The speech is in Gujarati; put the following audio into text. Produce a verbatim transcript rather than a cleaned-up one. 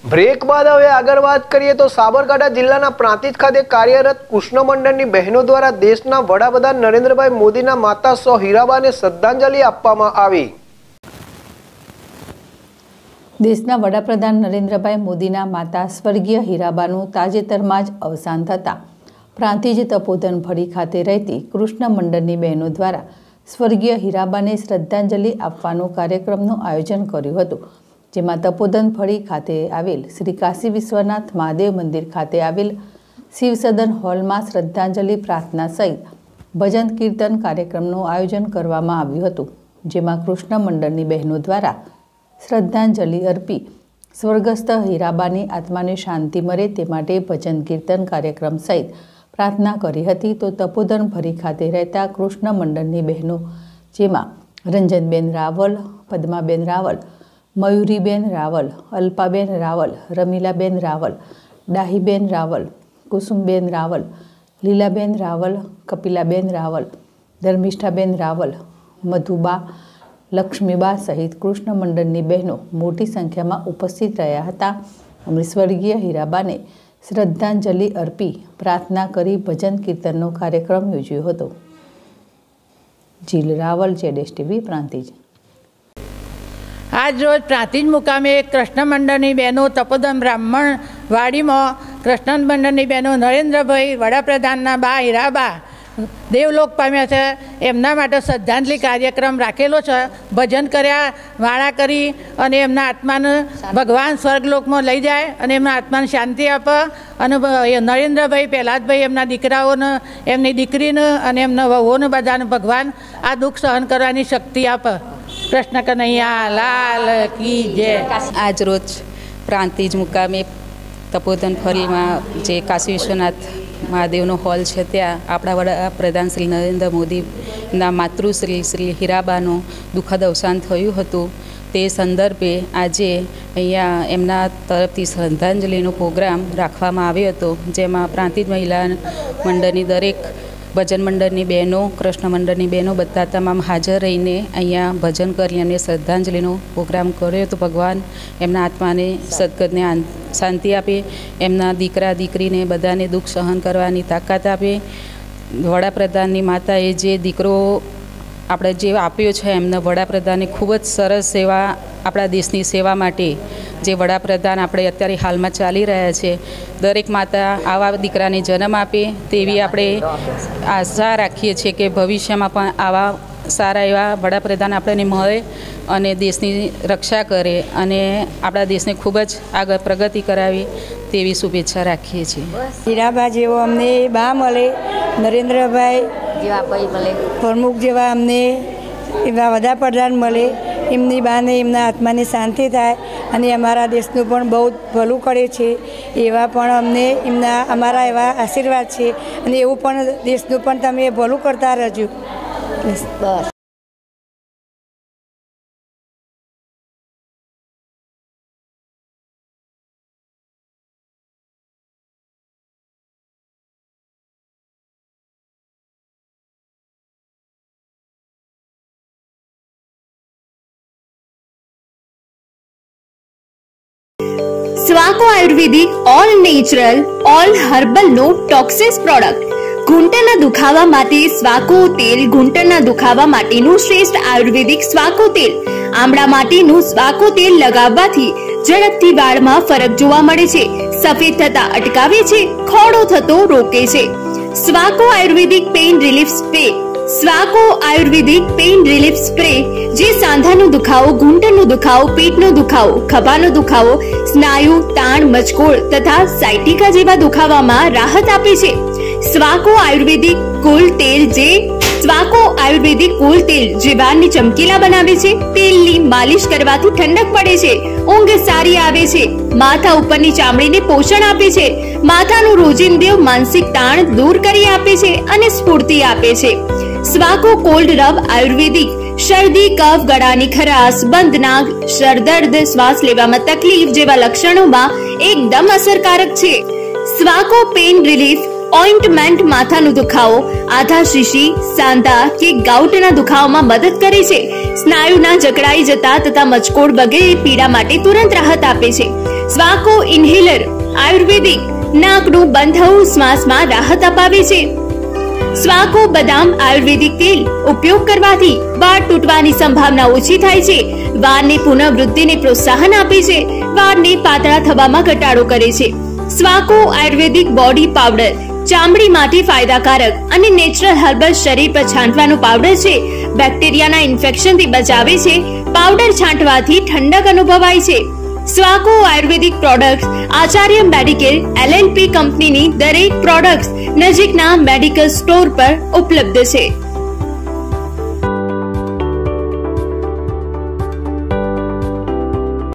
બ્રેક બાદ હવે આગળ વાત કરીએ તો સાબરકાંઠા જિલ્લાના પ્રાંતિજ ખાતે કાર્યરત કૃષ્ણ મંડળની બહેનો દ્વારા દેશના વડાપ્રધાન નરેન્દ્રભાઈ મોદીના માતા સો હીરાબાને શ્રદ્ધાંજલિ આપવામાં આવી। દેશના વડાપ્રધાન નરેન્દ્રભાઈ મોદીના માતા સ્વર્ગીય હીરાબાનું તાજેતરમાં જ અવસાન થતાં પ્રાંતિજ તપોધન ફળી ખાતે રહેતી કૃષ્ણ મંડળની બહેનો દ્વારા સ્વર્ગીય હીરાબાને શ્રદ્ધાંજલિ આપવાનો કાર્યક્રમનું આયોજન કર્યું હતું, જેમાં તપોધન ફળી ખાતે આવેલ શ્રી કાશી વિશ્વનાથ મહાદેવ મંદિર ખાતે આવેલ શિવસદન હોલમાં શ્રદ્ધાંજલિ પ્રાર્થના સહિત ભજન કીર્તન કાર્યક્રમનું આયોજન કરવામાં આવ્યું હતું, જેમાં કૃષ્ણ મંડળની બહેનો દ્વારા શ્રદ્ધાંજલિ અર્પી સ્વર્ગસ્થ હીરાબાની આત્માને શાંતિ મળે તે માટે ભજન કીર્તન કાર્યક્રમ સહિત પ્રાર્થના કરી હતી। તો તપોધન ફળી ખાતે રહેતા કૃષ્ણ મંડળની બહેનો, જેમાં રંજનબેન રાવલ, પદ્માબેન રાવલ, મયુરીબેન રાવલ, અલ્પાબેન રાવલ, રમીલાબેન રાવલ, ડાહીબેન રાવલ, કુસુમબેન રાવલ, લીલાબેન રાવલ, કપિલાબેન રાવલ, ધર્મિષ્ઠાબેન રાવલ, મધુબા, લક્ષ્મીબા સહિત કૃષ્ણ મંડળની બહેનો મોટી સંખ્યામાં ઉપસ્થિત રહ્યા હતા અને સ્વર્ગીય હીરાબાને શ્રદ્ધાંજલિ અર્પી પ્રાર્થના કરી ભજન કીર્તનનો કાર્યક્રમ યોજ્યો હતો। જીલ રાવલ, જેડેશ ટીવી, પ્રાંતિજ। આજ રોજ પ્રાંતિજ મુકામે કૃષ્ણ મંડળની બહેનો તપોધન બ્રાહ્મણ વાડીમાં કૃષ્ણ મંડળની બહેનો નરેન્દ્રભાઈ વડાપ્રધાનના બા હીરાબા દેવલોક પામ્યા છે, એમના માટે શ્રદ્ધાંજલિ કાર્યક્રમ રાખેલો છે। ભજન કર્યા, વાળા કરી અને એમના આત્માને ભગવાન સ્વર્ગલોકમાં લઈ જાય અને એમના આત્માને શાંતિ આપે અને નરેન્દ્રભાઈ પ્રહલાદભાઈ એમના દીકરાઓને, એમની દીકરીને અને એમના વહુઓને બધાને ભગવાન આ દુઃખ સહન કરવાની શક્તિ આપે। કૃષ્ણ કનૈયા લાલ કી જય। આજ રોજ પ્રાંતિજ મુકામે તપોધન ફળીમાં જે કાશી વિશ્વનાથ મહાદેવનો હોલ છે ત્યાં આપણા વડાપ્રધાન શ્રી નરેન્દ્ર મોદીના માતૃશ્રી શ્રી હીરાબાનું દુઃખદ અવસાન થયું હતું। તે સંદર્ભે આજે અહીંયા એમના તરફથી શ્રદ્ધાંજલિનો પ્રોગ્રામ રાખવામાં આવ્યો હતો, જેમાં પ્રાંતિજ મહિલા મંડળની દરેક ભજન મંડળની બહેનો, કૃષ્ણ મંડળની બહેનો બધા તમામ હાજર રહીને અહીંયા ભજન કરી અને શ્રદ્ધાંજલિનો પ્રોગ્રામ કર્યો હતો। ભગવાન એમના આત્માને સદગતને શાંતિ આપે, એમના દીકરા દીકરીને બધાને દુઃખ સહન કરવાની તાકાત આપે। વડાપ્રધાનની માતાએ જે દીકરો આપણે જે આપ્યો છે એમને વડાપ્રધાને ખૂબ જ સરસ સેવા, આપણા દેશની સેવા માટે જે વડાપ્રધાન આપણે અત્યારે હાલમાં ચાલી રહ્યા છે, દરેક માતા આવા દીકરાને જન્મ આપે તેવી આપણે આશા રાખીએ છીએ કે ભવિષ્યમાં પણ આવા સારા એવા વડાપ્રધાન આપણને મળે અને દેશની રક્ષા કરે અને આપણા દેશને ખૂબ જ આગળ પ્રગતિ કરાવે તેવી શુભેચ્છા રાખીએ છીએ। હીરાબા જેવો અમને બા મળે, નરેન્દ્રભાઈ જેવા ભાઈ મળે, પ્રમુખ જેવા અમને એવા વડાપ્રધાન મળે, એમની બાને એમના આત્માને શાંતિ થાય અને અમારા દેશનું પણ બહુ ભલું કરે છે એવા પણ અમને એમના અમારા એવા આશીર્વાદ છે અને એવું પણ દેશનું પણ તમે ભલું કરતા રહેજો। બસ। Swako Ayurvedic all natural all herbal no toxins product. ઘૂંટણના દુખાવા માટે સ્વાકો તેલ, ઘૂંટણના દુખાવા માટેનું શ્રેષ્ઠ આયુર્વેદિક સ્વાકો તેલ, આમળા માટેનું સ્વાકો તેલ લગાવવાથી ઝડપથી વાળમાં ફરક જોવા મળે છે, સફેદ થતા અટકાવે છે, ખોડો થતો રોકે છે। Swako Ayurvedic pain relief spray. Swako Ayurvedic pain relief spray જે સાંધાનો દુખાવો, ઘૂંટણનો દુખાવો, પેટનો દુખાવો, ખભાનો દુખાવો, સ્નાયુ તાણ, મચકોડ તથા સાયટિકા જેવા દુખાવામાં રાહત આપે છે। સ્વાકો આયુર્વેદિક કુલ તેલ જે સ્વાકો આયુર્વેદિક કુલ તેલ જે વાળને ચમકીલા બનાવે છે, તેલની માલિશ કરવાથી ઠંડક પડે છે, ઊંઘ સારી આવે છે, માથા ઉપરની ચામડીને પોષણ આપે છે, માથાનું રોજિંદુ માનસિક તાણ દૂર કરી આપે છે અને સ્ફૂર્તિ આપે છે। સ્વાકો કોલ્ડ રબ આયુર્વેદિક શરદી, કફ, ગળાની ખરાશ, બંધ નાક, શરદર્દ, શ્વાસ લેવામાં તકલીફ જેવા લક્ષણોમાં એકદમ અસરકારક છે। સ્વાકો પેઇન રિલીફ ઓઇન્ટમેન્ટ માથાનો દુખાવો, આધા શીશી, સાંધા કે ગાઉટના દુખાવામાં મદદ કરે છે। સ્નાયુના જકડાઈ જતા તથા મચકોડ વગેરે પીડા માટે તુરંત રાહત આપે છે. સ્વાકો ઇન્હેલર આયુર્વેદિક નાકનું બંધ થવું શ્વાસમાં રાહત અપાવે છે. સ્વાકો બદામ આયુર્વેદિક તેલ ઉપયોગ કરવાથી વાળ તૂટવાની સંભાવના ઓછી થાય છે. વાળની પુનઃવૃદ્ધિને પ્રોત્સાહન આપે છે. વાળને પાતળા થવામાં ઘટાડો કરે છે. સ્વાકો આયુર્વેદિક બોડી પાવડર ચામડી માટે ફાયદાકારક અને નેચરલ હર્બલ શરીર પર છાંટવાનો પાવડર છે. બેક્ટેરિયાના ઇન્ફેક્શનથી બચાવે છે. પાવડર છાંટવાથી ઠંડક અનુભવાય છે. Swako Ayurvedic products Acharya Medicare L L P કંપનીની દરેક પ્રોડક્ટ્સ નજીકના મેડિકલ સ્ટોર પર ઉપલબ્ધ છે.